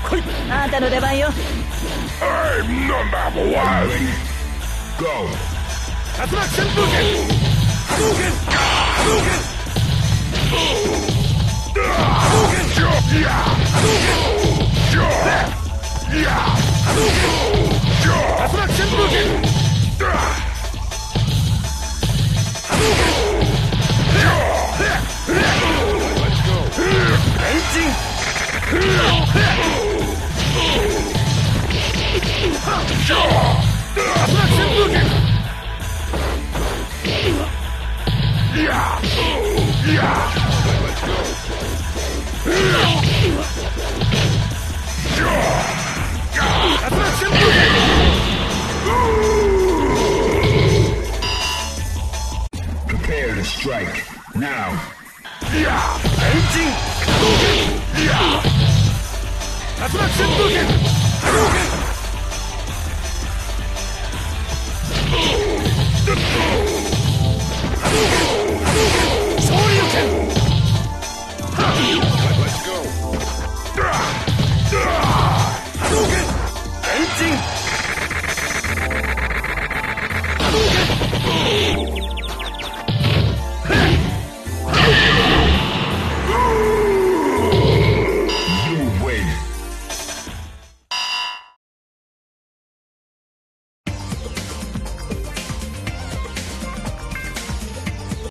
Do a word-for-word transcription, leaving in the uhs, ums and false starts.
来い。 あんたの出番よ。 I'm number one. Go. 竜巻旋風剣。波動拳。波動拳。波動拳。波動拳。波動拳。竜巻旋風剣。波動拳。変身。竜巻旋風剣。 Prepare to strike now. 変身。竜巻旋風剣。